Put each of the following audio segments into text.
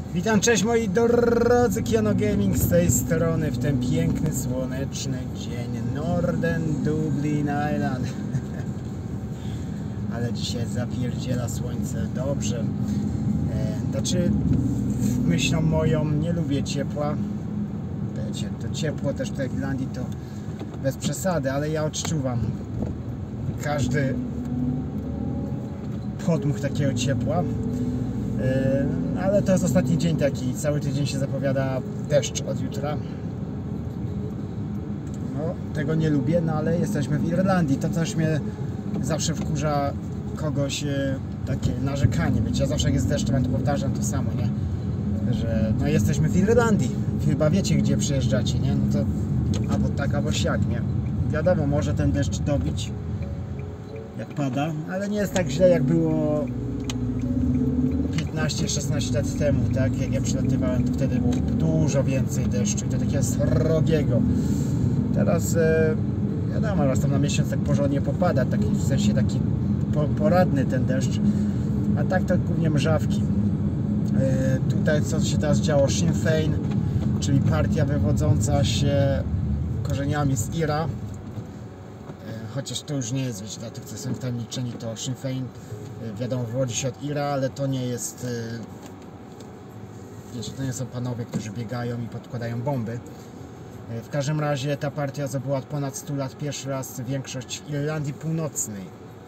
Witam, cześć moi drodzy, Kiano Gaming z tej strony w ten piękny, słoneczny dzień Northern Dublin Island. Ale dzisiaj zapierdziela słońce, dobrze. Znaczy, myślą moją, nie lubię ciepła. Wiecie, to ciepło też tutaj w Irlandii to bez przesady, ale ja odczuwam każdy podmuch takiego ciepła. Ale to jest ostatni dzień taki, cały tydzień się zapowiada deszcz od jutra. No, tego nie lubię, no ale jesteśmy w Irlandii, to też mnie zawsze wkurza kogoś takie narzekanie, wiecie, ja zawsze jak jest deszcz, to powtarzam to samo, nie? Że no jesteśmy w Irlandii, chyba wiecie gdzie przyjeżdżacie, nie? No to albo tak, albo siak, nie? Wiadomo, może ten deszcz dobić, jak pada, ale nie jest tak źle jak było 15-16 lat temu, tak? Jak ja przylatywałem, to wtedy było dużo więcej deszczu i to takiego srogiego. Teraz wiadomo, raz tam na miesiąc tak porządnie popada, taki, w sensie taki poradny ten deszcz, a tak to głównie mrzawki. Tutaj co się teraz działo, Sinn Féin, czyli partia wywodząca się korzeniami z IRA, chociaż to już nie jest, wiecie, dla tych, co są wtajemniczeni, to Sinn Féin wiadomo, wywodzi się od IRA, ale to nie jest, wiecie, to nie są panowie, którzy biegają i podkładają bomby. W każdym razie ta partia zdobyła od ponad 100 lat pierwszy raz większość w Irlandii Północnej.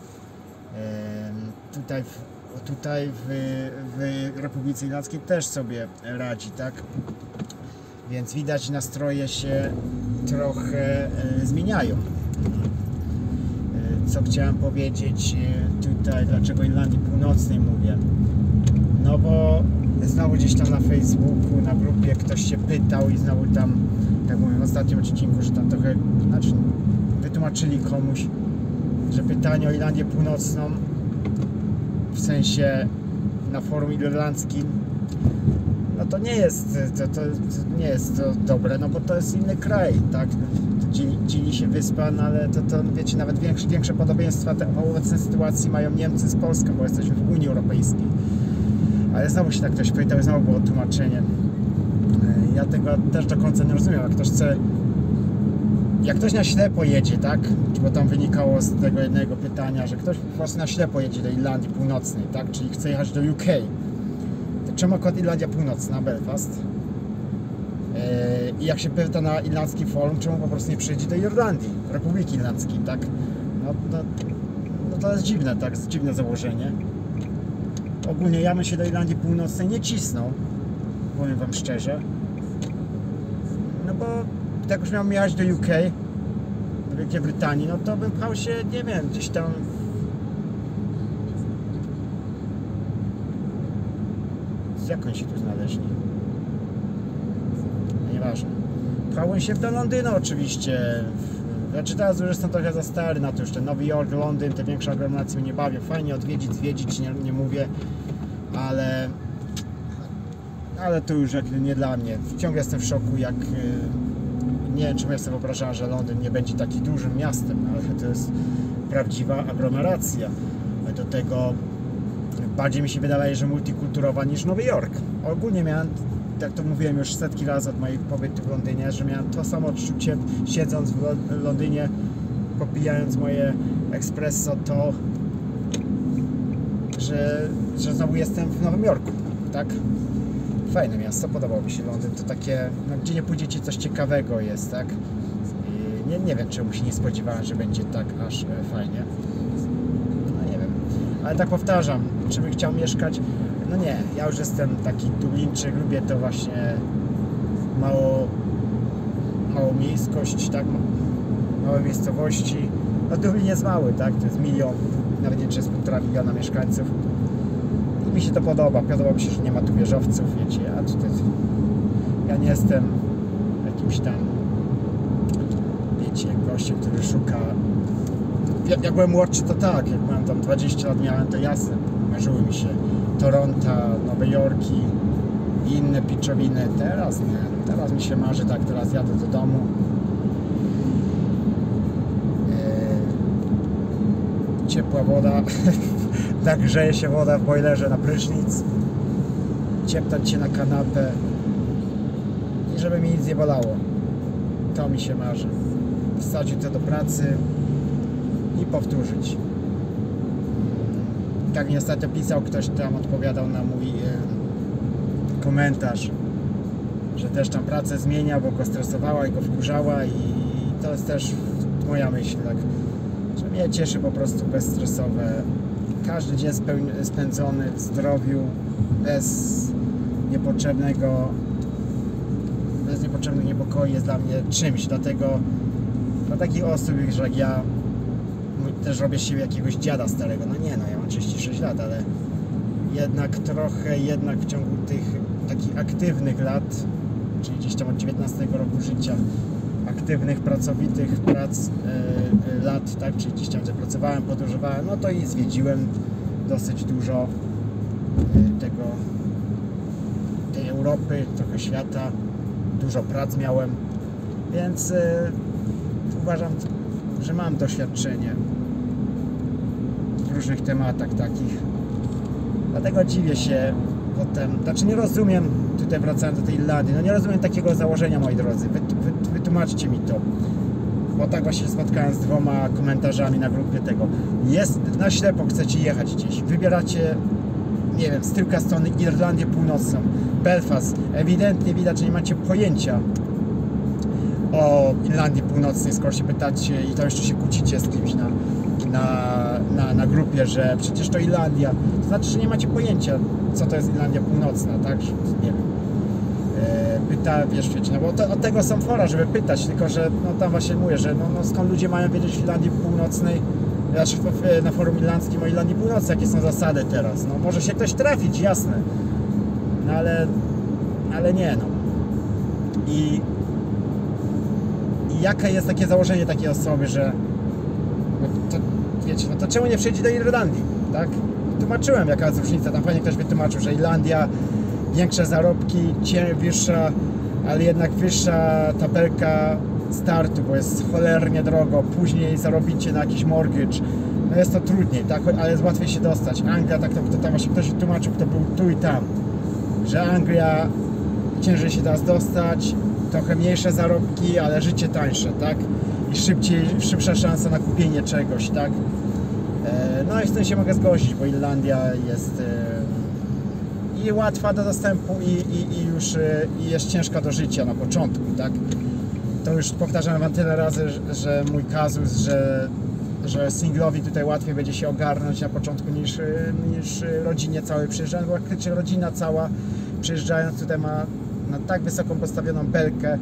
Tutaj w Republice Irlandzkiej też sobie radzi, tak? Więc widać, nastroje się trochę zmieniają. Co chciałem powiedzieć tutaj, dlaczego Irlandii Północnej mówię? No bo znowu gdzieś tam na Facebooku, na grupie ktoś się pytał i znowu tam, tak mówię w ostatnim odcinku, że tam trochę, znaczy wytłumaczyli komuś, że pytanie o Irlandię Północną, w sensie na forum irlandzkim, no to nie jest, to nie jest to dobre, no bo to jest inny kraj, tak? Dzieli się wyspa, no ale to wiecie, nawet większe podobieństwa w obecnej sytuacji mają Niemcy z Polską, bo jesteśmy w Unii Europejskiej. Ale znowu się tak ktoś pytał i znowu było tłumaczenie. Ja tego też do końca nie rozumiem, jak ktoś na ślepo jedzie, tak? Bo tam wynikało z tego jednego pytania, że ktoś po prostu na ślepo jedzie do Irlandii Północnej, tak? Czyli chce jechać do UK. To czemu akurat Irlandia Północna, Belfast? I jak się pyta na irlandzkim forum, czemu po prostu nie przyjedzie do Irlandii, Republiki Irlandzkiej, tak? No to jest dziwne, tak? Jest dziwne założenie. Ogólnie ja bym się do Irlandii Północnej nie cisnął, powiem wam szczerze. No bo jak już miałem jechać do UK, do Wielkiej Brytanii, no to bym pchał się, nie wiem, gdzieś tam... Jak oni się tu znaleźli? Nieważne. Pchałem się do Londynu oczywiście. Znaczy teraz już jestem trochę za stary na to już. Ten Nowy Jork, Londyn, te większe aglomeracje mnie nie bawią. Fajnie odwiedzić, zwiedzić, nie mówię, ale to już nie dla mnie. Ciągle jestem w szoku, jak nie wiem, czemu ja sobie wyobrażałem, że Londyn nie będzie taki dużym miastem, ale to jest prawdziwa aglomeracja. Do tego bardziej mi się wydaje, że multikulturowa niż Nowy Jork. Ogólnie miałem, jak to mówiłem już setki razy od moich pobytów w Londynie, że miałem to samo odczucie, siedząc w Londynie, popijając moje espresso, to że znowu jestem w Nowym Jorku, tak? Fajne miasto, podobało mi się Londyn, to takie, no, gdzie nie pójdziecie, coś ciekawego jest, tak? I nie wiem, czemu się nie spodziewałem, że będzie tak aż fajnie. No nie wiem, ale tak powtarzam, czy bym chciał mieszkać? No nie, ja już jestem taki Dublińczyk, lubię to właśnie małą miejskość, tak? Małe miejscowości. No Dublin jest mały, tak? To jest 1 milion, nawet nie, czy jest 1,5 miliona mieszkańców. I mi się to podoba. Podoba mi się, że nie ma tu wieżowców, wiecie, a tutaj ja nie jestem jakimś tam, wiecie, gościem, który szuka. Jak byłem młodszy, to tak, jak byłem tam 20 lat miałem, to jasne, marzyły mi się Toronto, Nowe Jorki i inne piczowiny. Teraz nie, teraz mi się marzy, tak, teraz jadę do domu, ciepła woda, tak grzeje się woda w bojlerze na prysznic, wycieptać się na kanapę i żeby mi nic nie bolało. To mi się marzy. Wsadzić to do pracy i powtórzyć. Tak mi ostatnio pisał ktoś tam, odpowiadał na mój komentarz, że też tam pracę zmienia, bo go stresowała i go wkurzała, i to jest też moja myśl, tak, że mnie cieszy po prostu bezstresowe, każdy dzień spędzony w zdrowiu, bez niepotrzebnych niepokoi jest dla mnie czymś, dlatego dla takich osób jak ja też robię z siebie jakiegoś dziada starego, no nie, no ja mam 36 lat, ale jednak trochę w ciągu tych takich aktywnych lat, czyli gdzieś tam od 19 roku życia, aktywnych, pracowitych lat, tak, czyli gdzieś tam pracowałem, podróżowałem, no to i zwiedziłem dosyć dużo tej Europy, trochę świata, dużo prac miałem, więc uważam, że mam doświadczenie w różnych tematach takich. Dlatego dziwię się potem, znaczy nie rozumiem, tutaj wracając do tej Irlandii, no nie rozumiem takiego założenia, moi drodzy. Wytłumaczcie mi to. Bo tak właśnie się spotkałem z 2 komentarzami na grupie tego. Jest, na ślepo chcecie jechać gdzieś, wybieracie, nie wiem, z tylka strony Irlandię Północną, Belfast. Ewidentnie widać, że nie macie pojęcia o Irlandii Północnej, skoro się pytacie i to jeszcze się kłócicie z kimś na grupie, że przecież to Irlandia. To znaczy, że nie macie pojęcia, co to jest Irlandia Północna, tak? Że, nie wiem. Wiecie, no bo od tego są fora, żeby pytać, tylko że no tam właśnie mówię, że no skąd ludzie mają wiedzieć w Irlandii Północnej, znaczy na forum irlandzkim o Irlandii Północnej, jakie są zasady teraz. No może się ktoś trafić, jasne. No ale nie, no. I jakie jest takie założenie takiej osoby, że no to, wiecie, no to czemu nie przyjdzie do Irlandii, tak? Tłumaczyłem, jaka jest różnica, tam fajnie ktoś wytłumaczył, że Irlandia, większe zarobki, wyższa, ale jednak wyższa tabelka startu, bo jest cholernie drogo, później zarobicie na jakiś mortgage, no jest to trudniej, tak? Ale jest łatwiej się dostać. Anglia, tak to tam właśnie ktoś wytłumaczył, kto był tu i tam, że Anglia ciężej się teraz dostać, trochę mniejsze zarobki, ale życie tańsze, tak? I szybsza szansa na kupienie czegoś, tak? No i z tym się mogę zgodzić, bo Irlandia jest i łatwa do dostępu i już jest ciężka do życia na początku, tak? To już powtarzam wam tyle razy, że mój kazus, że singlowi tutaj łatwiej będzie się ogarnąć na początku niż rodzinie całej przyjeżdżając, bo praktycznie rodzina cała przyjeżdżając tutaj ma na tak wysoką postawioną belkę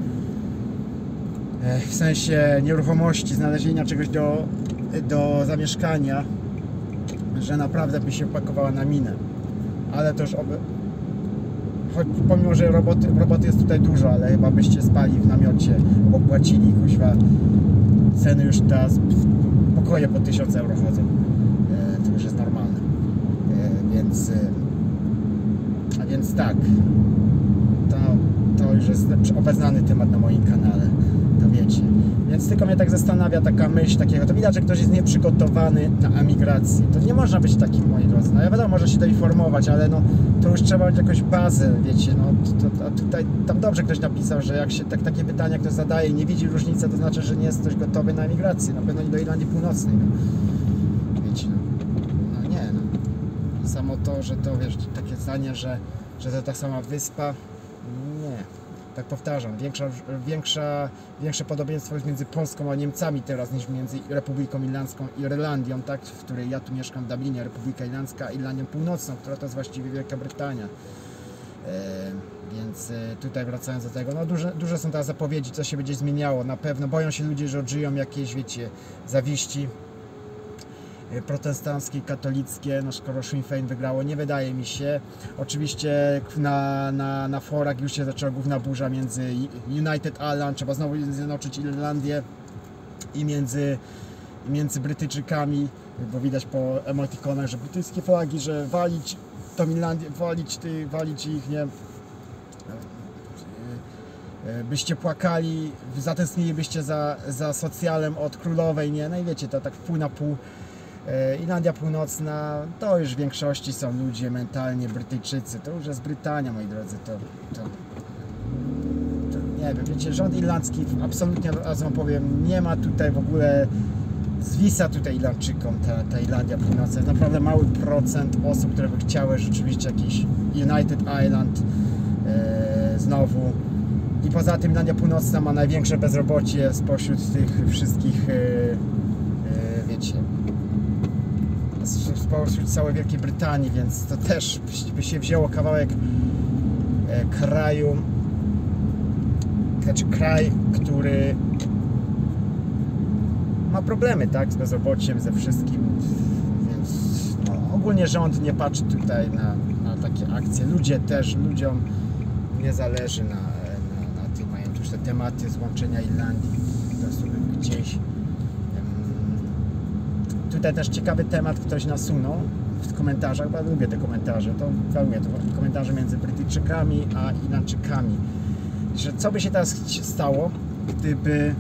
w sensie nieruchomości, znalezienia czegoś do zamieszkania, że naprawdę by się pakowała na minę. Ale to już choć pomimo, że roboty jest tutaj dużo, ale chyba byście spali w namiocie, bo płacili, kuźwa, ceny już teraz pokoje po 1000 euro chodzą. To już jest normalne. Więc tak, to już jest obeznany temat na moim kanale, to wiecie. Więc tylko mnie tak zastanawia taka myśl takiego, to widać, że ktoś jest nieprzygotowany na emigrację. To nie można być takim, moi drodzy. No ja wiadomo, można się doinformować, ale no to już trzeba mieć jakąś bazę, wiecie, no tutaj, tam dobrze ktoś napisał, że jak się takie pytania ktoś zadaje i nie widzi różnicy, to znaczy, że nie jest ktoś gotowy na emigrację, na pewno nie do Irlandii Północnej, no. Wiecie, no nie, no. Samo to, że to, wiesz, takie zdanie, że to ta sama wyspa, nie. Tak powtarzam, większe podobieństwo jest między Polską a Niemcami teraz niż między Republiką Irlandzką i Irlandią, tak, w której ja tu mieszkam w Dublinie, Republika Irlandzka, Irlandią Północną, która to jest właściwie Wielka Brytania. Więc tutaj wracając do tego, no duże są teraz zapowiedzi, co się będzie zmieniało, na pewno boją się ludzie, że odżyją jakieś, wiecie, zawiści protestanckie, katolickie, no skoro Sinn Féin wygrało, nie wydaje mi się. Oczywiście na forach już się zaczęła główna burza między United Ireland, trzeba znowu zjednoczyć Irlandię i między Brytyjczykami, bo widać po emotikonach, że brytyjskie flagi, że walić tą Irlandię, walić ich, nie, byście płakali, zatęsknilibyście za socjalem od królowej, nie, no i wiecie, to tak pół na pół. Irlandia Północna to już w większości są ludzie mentalnie Brytyjczycy, to już jest Brytania, moi drodzy, to nie wiem, wiecie, rząd irlandzki absolutnie, raz wam powiem, nie ma tutaj w ogóle zwisa tutaj Irlandczykom, ta Irlandia Północna. Jest naprawdę mały procent osób, które by chciały rzeczywiście jakiś United Island znowu. I poza tym Irlandia Północna ma największe bezrobocie spośród tych wszystkich, wiecie, spośród całej Wielkiej Brytanii, więc to też by się wzięło kawałek kraju, znaczy kraj, który ma problemy, tak, z bezrobociem, ze wszystkim, więc no, ogólnie rząd nie patrzy tutaj na takie akcje. Ludziom nie zależy na tym, mają już te tematy złączenia Irlandii do sobie gdzieś. Tutaj też ciekawy temat ktoś nasunął w komentarzach, bo ja lubię te komentarze, to komentarze między Brytyjczykami a Irlandczykami, że co by się teraz stało, gdyby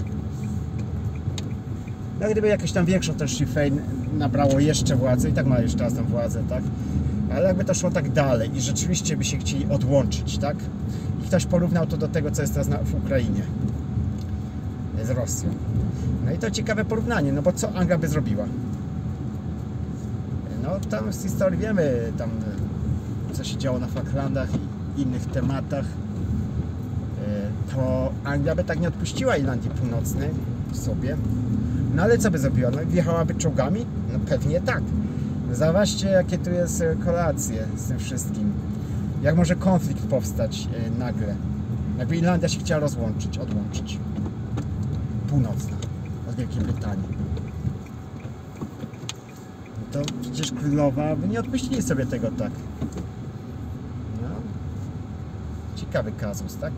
jakoś tam większą ten Sinn Féin nabrało jeszcze władzę, i tak ma już teraz tam władzę, tak? Ale jakby to szło tak dalej i rzeczywiście by się chcieli odłączyć, tak? I ktoś porównał to do tego, co jest teraz w Ukrainie z Rosją. No i to ciekawe porównanie, no bo co Anglia by zrobiła? No tam z historii wiemy, tam co się działo na Falklandach i innych tematach. To Anglia by tak nie odpuściła Irlandii Północnej sobie. No ale co by zrobiła? No wjechałaby czołgami? No pewnie tak. Zauważcie, jakie tu jest korelacje z tym wszystkim. Jak może konflikt powstać nagle? Jakby Irlandia się chciała odłączyć. Północna od Wielkiej Brytanii. To przecież królowa by nie odpuścili sobie tego tak. No. Ciekawy kazus, tak?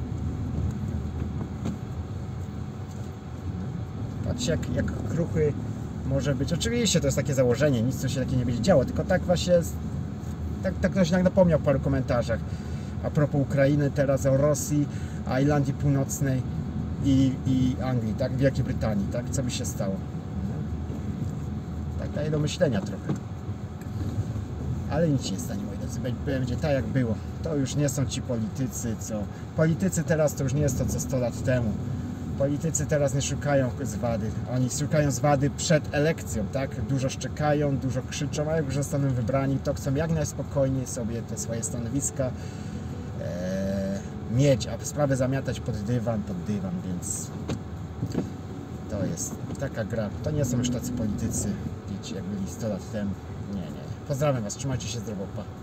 Patrzcie, jak kruchy może być. Oczywiście to jest takie założenie, nic tu się takie nie będzie działo, tylko tak właśnie jest, tak ktoś napomniał w paru komentarzach a propos Ukrainy, teraz o Rosji, a Irlandii Północnej i Anglii, tak, Wielkiej Brytanii, tak, co by się stało. No. Tak daje do myślenia trochę. Ale nic się nie stanie, moi drodzy, będzie tak jak było. To już nie są ci politycy, co... Politycy teraz to już nie jest to, co 100 lat temu. Politycy teraz nie szukają zwady. Oni szukają zwady przed elekcją, tak? Dużo szczekają, dużo krzyczą, a jak już zostaną wybrani, to chcą jak najspokojniej sobie te swoje stanowiska mieć, a sprawę zamiatać pod dywan, więc to jest taka gra. To nie są już tacy politycy, wiecie, jak byli 100 lat temu. Nie. Pozdrawiam was, trzymajcie się zdrowo, pa.